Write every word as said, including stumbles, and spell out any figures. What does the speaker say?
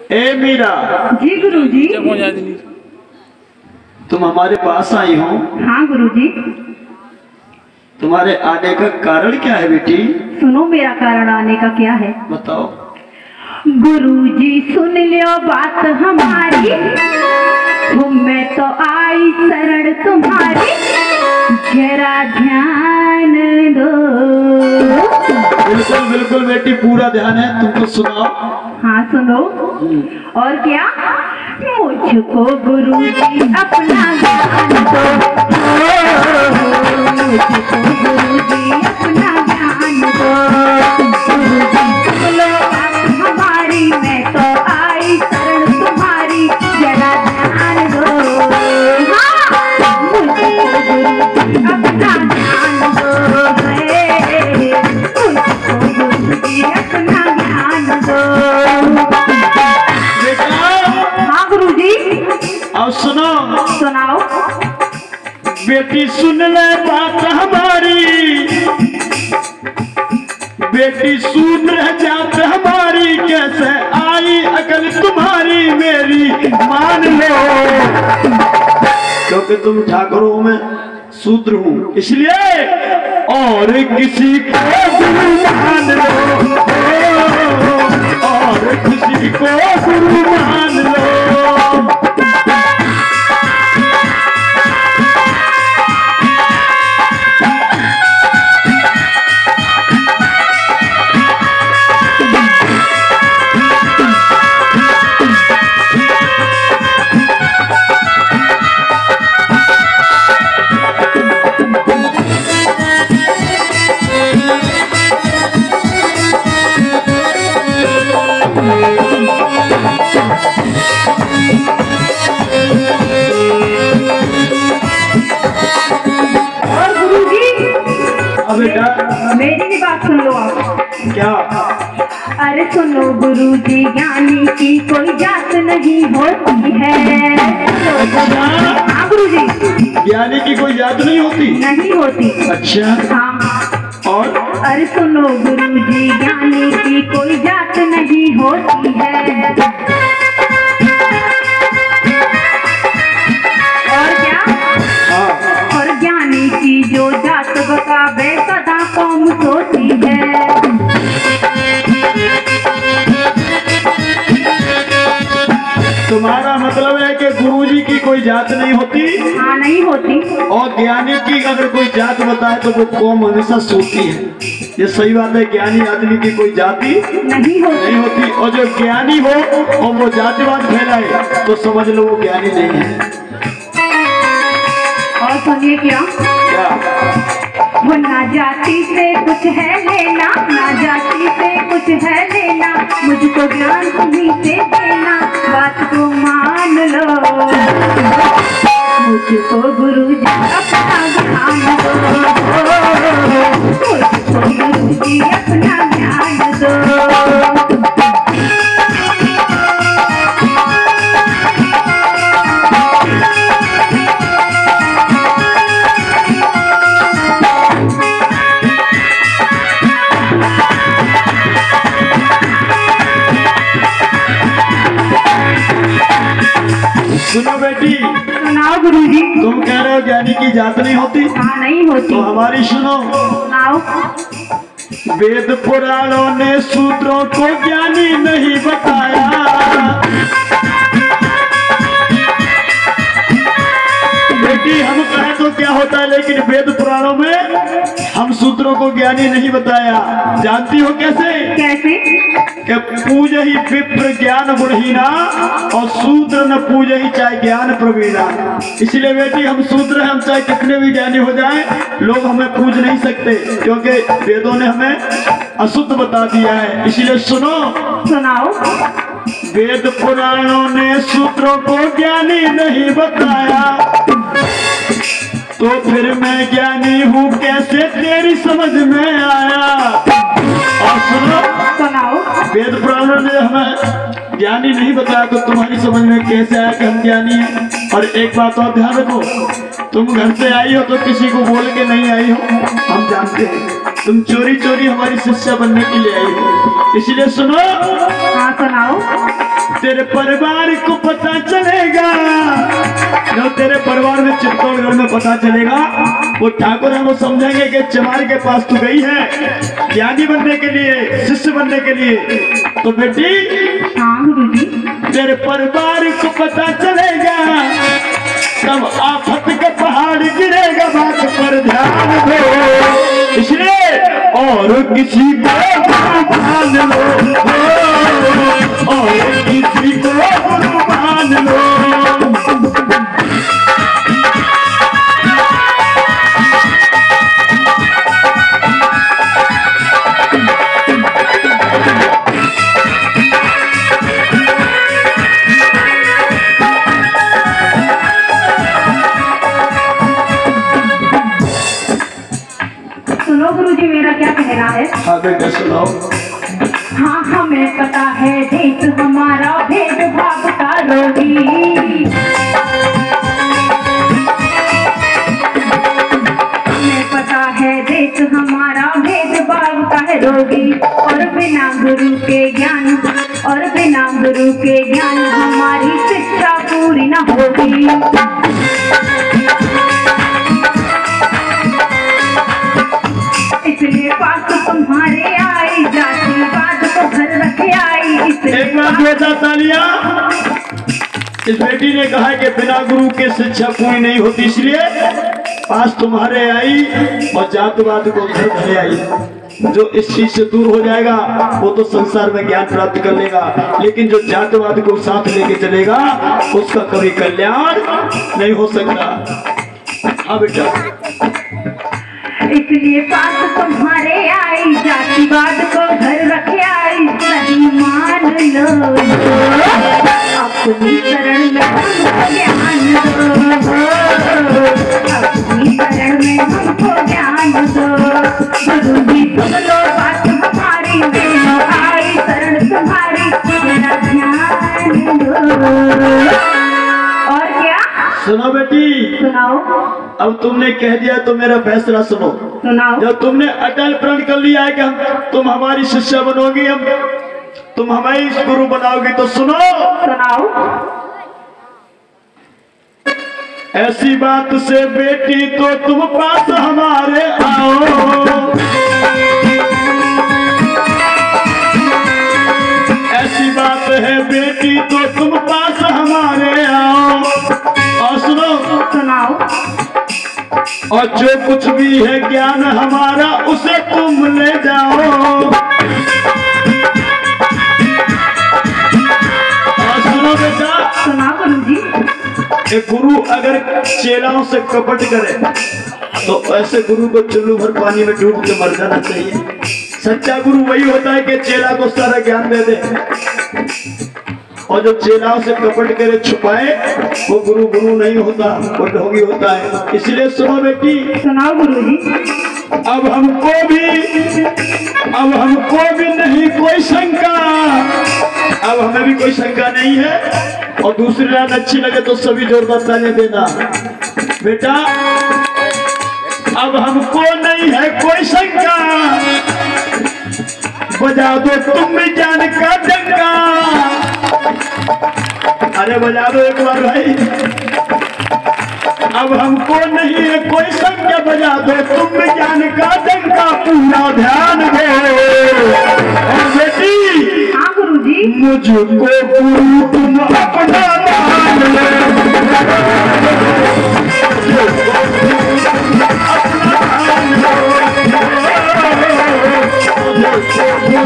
ए मीरा। जी गुरुजी। तुम हमारे पास आई हो? हाँ गुरुजी। तुम्हारे आने का कारण क्या है बेटी? सुनो मेरा कारण आने का क्या है। बताओ। गुरुजी सुन लो बात हमारी, मैं तो आई शरण तुम्हारी, जरा ध्यान दो। बिल्कुल बिल्कुल बेटी, पूरा ध्यान है। तुमको सुनाओ। हाँ सुनो। और क्या? मुझको गुरुजी अपना ज्ञान दो, मुझको गुरुजी अपना ज्ञान दो। गुरुजी सुन लो बात हमारी, मैं तो आई शरण तुम्हारी, जरा ध्यान दो। हाँ, मुझको गुरुजी अपना ज्ञान दो, मुझको गुरुजी अपना ज्ञान दो। हाँ गुरुजी। अब सुनो। सुनाओ। बेटी सुन ले बात हमारी, बेटी सुन जात हमारी, कैसे आई अकल तुम्हारी, मेरी मान लो। क्योंकि तुम ठाकुरों में शूद्र हूँ, इसलिए और किसी को गुरु मान लो, और किसी को गुरु मान लो। मेरी भी बात सुन लो आप। क्या? अरे सुनो गुरुजी, ज्ञानी की कोई जात नहीं होती है। हाँ गुरुजी। ज्ञानी की कोई जात नहीं होती? नहीं होती। अच्छा। हाँ। और? अरे सुनो गुरुजी, ज्ञानी की कोई जात नहीं होती है। और क्या? हाँ। और ज्ञानी की जो जात बतावे सदा कौम सोती है। तुम्हारा मतलब है कि गुरुजी की कोई जात नहीं होती? हाँ नहीं होती। और ज्ञानी की अगर कोई जात बताए तो वो कौम हमेशा सोती है। ये सही बात है, ज्ञानी आदमी की कोई जाति नहीं होती, नहीं होती। और जो ज्ञानी हो और वो जातिवाद फैलाए तो समझ लो वो ज्ञानी नहीं है। और सुनिए क्या? क्या? वो ना जाति से कुछ है लेना, ना जाति से कुछ है लेना, मुझको ज्ञान तुम्हीं से देना, बात को मान लो। मुझको गुरुजी अपना ज्ञान दो, मुझको गुरुजी अपना ज्ञान दो। सुनो बेटी। सुनाओ गुरुजी। तुम कह रहे हो ज्ञानी की जात नहीं होती? हाँ नहीं होती। तो हमारी सुनो। सुनाओ। वेद पुराणों ने सूत्रों को ज्ञानी नहीं बताया, बेटी हम कहें तो क्या होता है, लेकिन वेद पुराणों में हम सूत्रों को ज्ञानी नहीं बताया। जानती हो कैसे? कैसे? कि पूज ही विप्र ज्ञान गुणहीना, और सूत्र न पूज ही चाहे ज्ञान प्रवीणा। इसलिए बेटी हम सूत्र हैं, हम चाहे कितने भी ज्ञानी हो जाएं, लोग हमें पूज नहीं सकते, क्योंकि वेदों ने हमें अशुद्ध बता दिया है। इसलिए सुनो। सुनाओ। वेद पुराणों ने सूत्रों को ज्ञानी नहीं बताया, तो फिर मैं ज्ञानी हूँ कैसे तेरी समझ में आया। और सुनो। सुनाओ। वेद पुराणों ने हमें ज्ञानी नहीं बताया तो तुम्हारी समझ में कैसे आया कि हम ज्ञानी हैं। और एक बात और ध्यान रखो, तुम घर से आई हो तो किसी को बोल के नहीं आई हो, हम जानते हैं। तुम चोरी चोरी हमारी शिष्या बनने के लिए आई हो। इसलिए सुनो। हाँ सुनाओ। तेरे परिवार को पता चलेगा, जब तेरे परिवार में चित्तौड़गढ़ में पता चलेगा, वो ठाकुर हमको समझेंगे कि चमार के पास तू गई है ज्ञानी बनने के लिए, शिष्य बनने के लिए। तो बेटी हाँ गुरुजी। तेरे परिवार को पता चलेगा, तब आफत का पहाड़ गिरेगा, बात पर ध्यान दो। इसलिए और किसी को गुरु मान लो, और किसी को गुरु मान लो। सुनो गुरुजी, मेरा क्या कहना है। हाँ बेटा सुनाओ। हाँ हमें पता है देश हमारा भेदभाव का रोगी, हमें पता है देश हमारा भेदभाव का है रोगी। और बिना गुरु के ज्ञान, और बिना गुरु के ज्ञान हमारी शिक्षा पूरी न होगी। इसलिए पास तुम्हारे आई, जातिवाद को घर रखे आई। एक बात बेटा तालिया, इस बेटी ने कहा कि बिना गुरु के शिक्षा पूरी नहीं होती, इसलिए पास तुम्हारे आई और जातिवाद को घर भरे आई। जो इस चीज से दूर हो जाएगा वो तो संसार में ज्ञान प्राप्त कर लेगा, लेकिन जो जातिवाद को साथ लेके चलेगा उसका कभी कल्याण नहीं हो सकता। हाँ बेटा। इसलिए पास तुम्हारे आई, जातिवाद को घर रखे आई। सही मान लो अपनी शरण में हमको ज्ञान दो, अपनी शरण में हमको ज्ञान दो। गुरु जी सुन लो बात हमारी, देनो आई शरण तुम्हारी, मेरा ध्यान दो। और क्या सुनो बेटी, सुनाओ। अब तुमने कह दिया तो मेरा फैसला सुनो। सुनाओ। जब तुमने अटल प्रण कर लिया है कि हम तुम हमारी शिष्या बनोगी, हम तुम हमारी गुरु बनाओगी, तो सुनो। सुनाओ। ऐसी बात से बेटी तो तुम पास हमारे आओ, ऐसी बात है बेटी तो तुम पास हमारे आओ। और सुनो। सुनाओ। और जो कुछ भी है ज्ञान हमारा उसे तुम ले जाओ। और सुनो बेटा, सुनाओ गुरुजी। एक गुरु अगर चेलाओं से कपट करे तो ऐसे गुरु को चुल्लू भर पानी में डूब के मर जाना चाहिए। सच्चा गुरु वही होता है कि चेला को सारा ज्ञान दे दे, और जो चेलाओं से कपट करे छुपाए वो गुरु गुरु नहीं होता, वो ढोंगी होता है। इसलिए सुनो बेटी। सुनाओ गुरुजी। अब हमको भी अब हमको भी नहीं कोई शंका, अब हमें भी कोई शंका नहीं है। और दूसरी रात अच्छी लगे तो सभी जोरदार ताली देना बेटा। अब हमको नहीं है कोई शंका, बजा दो तुम भी जान का डंका। अरे बजा दो एक बार भाई। अब हमको नहीं है कोई शंका, बजा दो तुम भी जान का डंका, पूरा ध्यान दो। और बेटी। हाँ गुरुजी। मुझको गुरु तुम अपना मान लो, अपना मान लो,